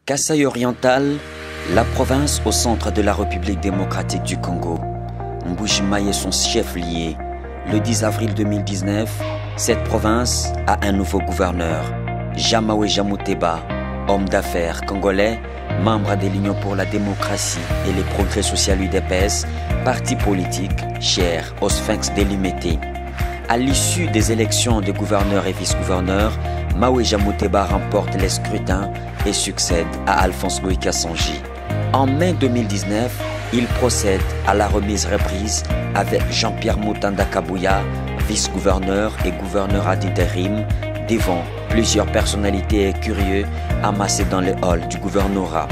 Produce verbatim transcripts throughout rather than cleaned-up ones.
Kasaï oriental, la province au centre de la République démocratique du Congo. Mbuji-Mayi est son chef-lieu. Le dix avril deux mille dix-neuf, cette province a un nouveau gouverneur, Jamaweja Muteba, homme d'affaires congolais, membre de l'Union pour la démocratie et les progrès social U D P S, parti politique cher au Sphinx délimité. À l'issue des élections de gouverneurs et vice-gouverneurs, Maweja Muteba remporte les scrutins et succède à Alphonse Louis Kassanji. En mai deux mille dix-neuf, il procède à la remise reprise avec Jean-Pierre Mutanda Kabuya, vice-gouverneur et gouverneur ad intérim, devant plusieurs personnalités et curieux amassés dans les halls du gouvernorat.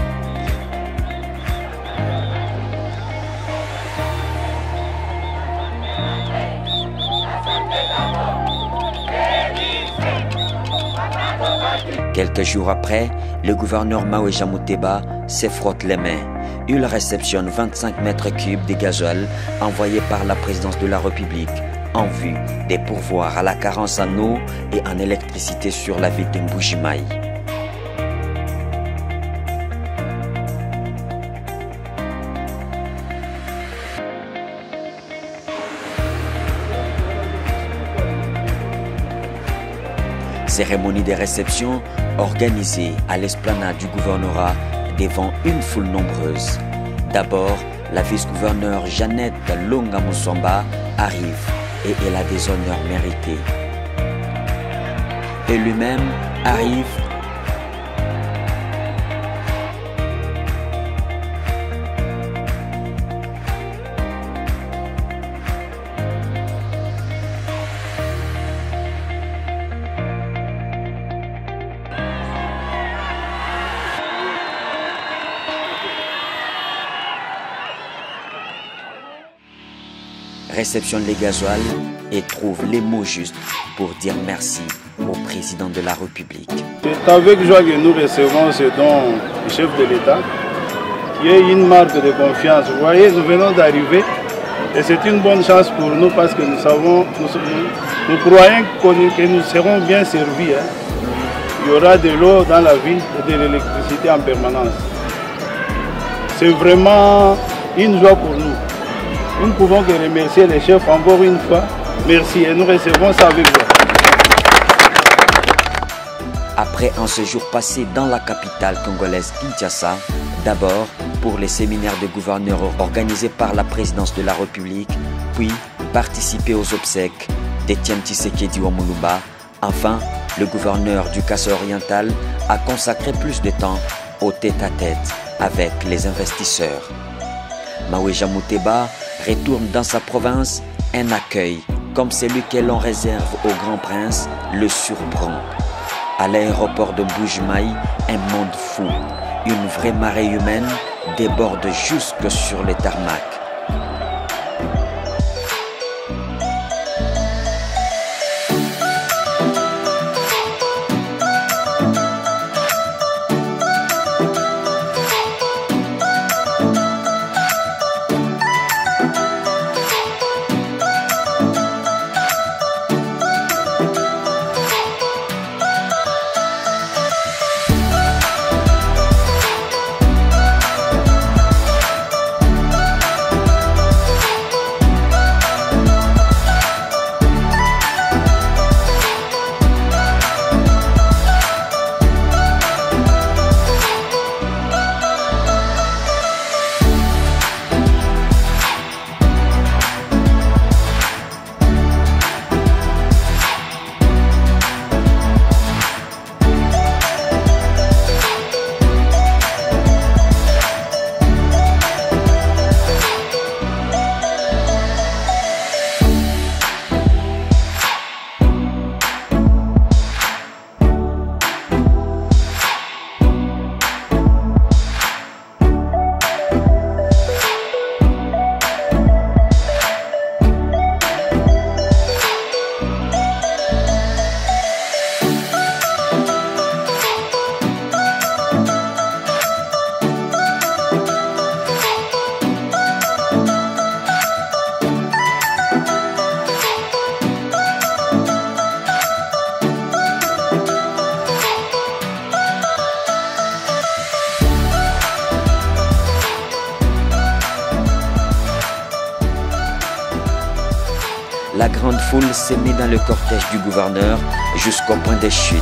Quelques jours après, le gouverneur Maweja Muteba se frotte les mains. Il réceptionne vingt-cinq mètres cubes de gasoil envoyés par la présidence de la République en vue des pourvoirs à la carence en eau et en électricité sur la ville de Mbuji-Mayi. Cérémonie de réception organisée à l'esplanade du gouvernorat devant une foule nombreuse. D'abord, la vice-gouverneure Jeannette Longa Musomba arrive et elle a des honneurs mérités. Et lui-même arrive réceptionne les gasoils et trouve les mots justes pour dire merci au président de la République. C'est avec joie que nous recevons ce don du chef de l'État, qui est une marque de confiance. Vous voyez, nous venons d'arriver et c'est une bonne chance pour nous parce que nous savons, nous, nous croyons que nous serons bien servis. Hein. Il y aura de l'eau dans la ville et de l'électricité en permanence. C'est vraiment une joie pour nous. Nous ne pouvons que remercier les chefs encore une fois. Merci et nous recevons ça avec joie. Après un séjour passé dans la capitale congolaise Kinshasa, d'abord pour les séminaires de gouverneurs organisés par la présidence de la République, puis participer aux obsèques d'Étienne Tshisekedi Wamuluba. Enfin, le gouverneur du Kasaï oriental a consacré plus de temps au tête-à-tête avec les investisseurs. Maweja Muteba retourne dans sa province. Un accueil comme celui que l'on réserve au grand prince le surprend. À l'aéroport de Mbuji-Mayi, un monde fou, une vraie marée humaine déborde jusque sur le tarmac. la grande foule s'est mise dans le cortège du gouverneur jusqu'au point de chute.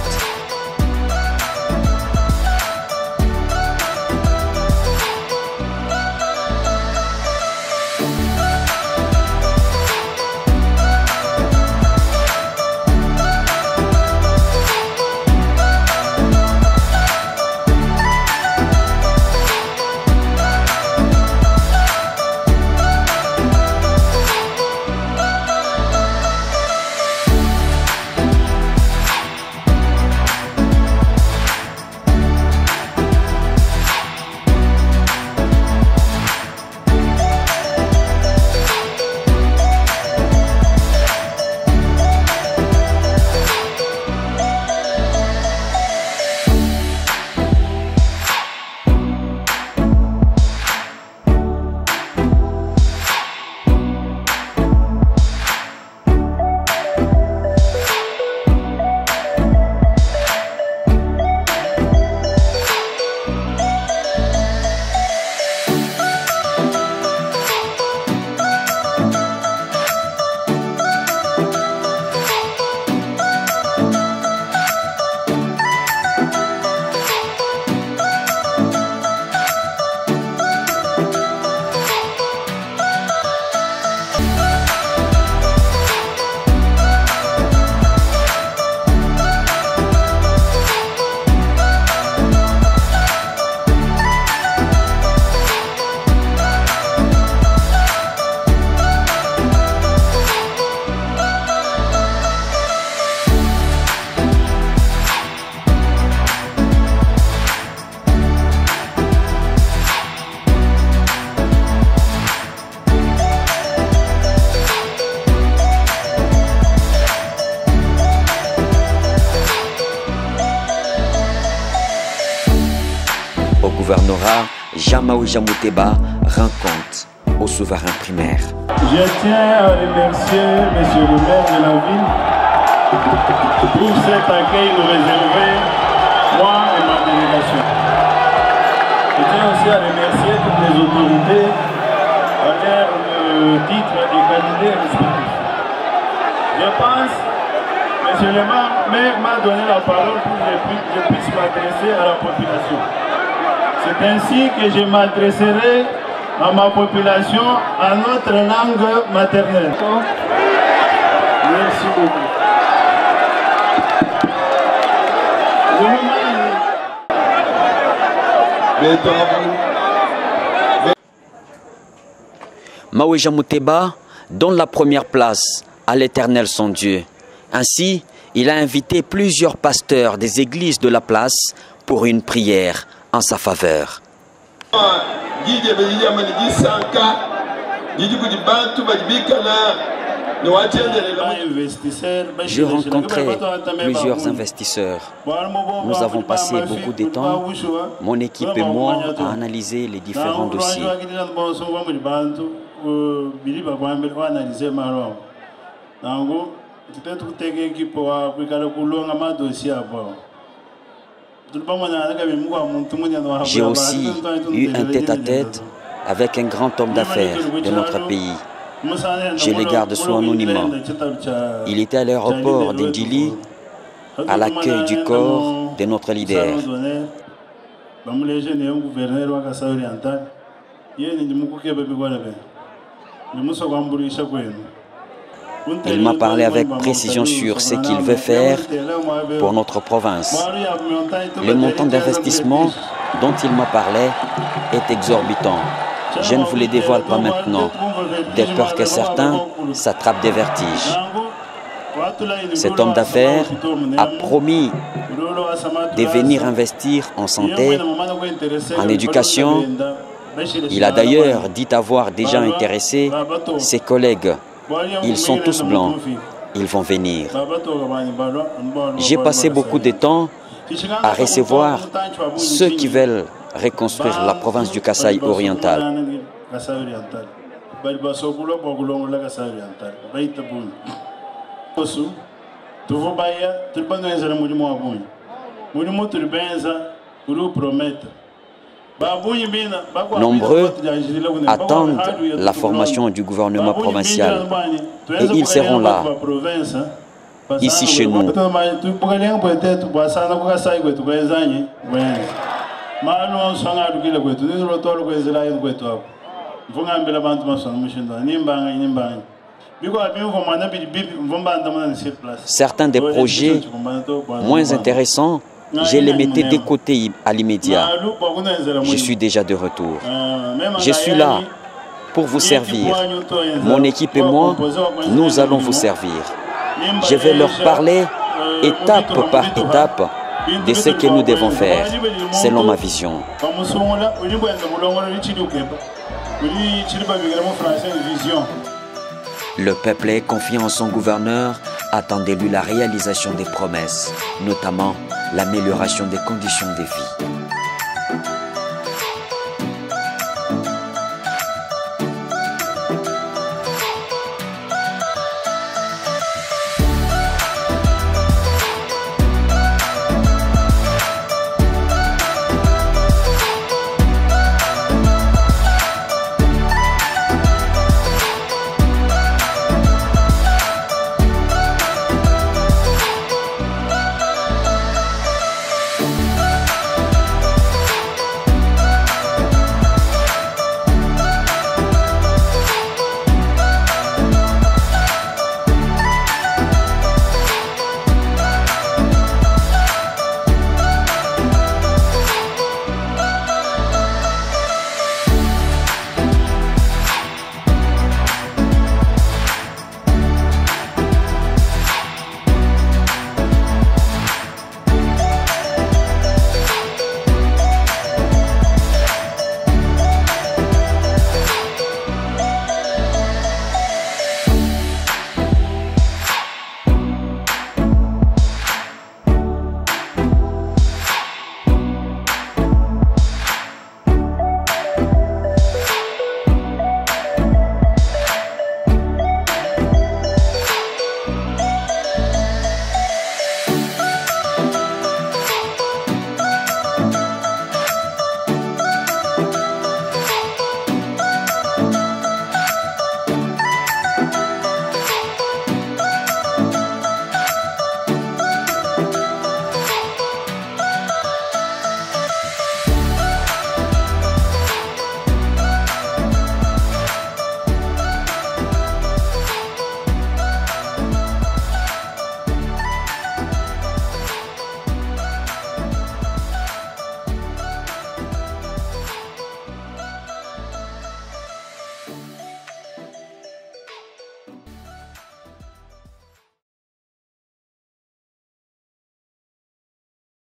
Gouvernorat, Jamaouja Mouteba rend compte au souverain primaire. Je tiens à remercier Monsieur le maire de la ville pour cet accueil nous réservé, moi et ma délégation. Je tiens aussi à remercier toutes les autorités à leur titre et qualité respectifs. Je pense, Monsieur le maire m'a donné la parole pour que je puisse m'adresser à la population. C'est ainsi que je m'adresserai à ma population en notre langue maternelle. Merci beaucoup. Maouja Mouteba donne la première place à l'Éternel son Dieu. Ainsi, il a invité plusieurs pasteurs des églises de la place pour une prière en sa faveur. J'ai rencontré plusieurs investisseurs. Nous avons passé beaucoup de temps, mon équipe et moi, à analyser les différents dossiers. J'ai aussi eu un tête-à-tête avec un grand homme d'affaires de notre pays. Je le garde sous anonymat. Il était à l'aéroport d'Indili à l'accueil du corps de notre leader. Il m'a parlé avec précision sur ce qu'il veut faire pour notre province. Le montant d'investissement dont il m'a parlé est exorbitant. Je ne vous le dévoile pas maintenant, de peur que certains s'attrapent des vertiges. Cet homme d'affaires a promis de venir investir en santé, en éducation. Il a d'ailleurs dit avoir déjà intéressé ses collègues. Ils sont tous blancs, ils vont venir. J'ai passé beaucoup de temps à recevoir ceux qui veulent reconstruire la province du Kasaï oriental. Nombreux attendent la formation du gouvernement provincial et ils seront là, ici chez nous. Certains des projets moins intéressants, je les mettais de côté à l'immédiat. Je suis déjà de retour. Je suis là pour vous servir. Mon équipe et moi, nous allons vous servir. Je vais leur parler étape par étape de ce que nous devons faire, selon ma vision. Le peuple est confiant en son gouverneur, attend de lui la réalisation des promesses, notamment l'amélioration des conditions de vie.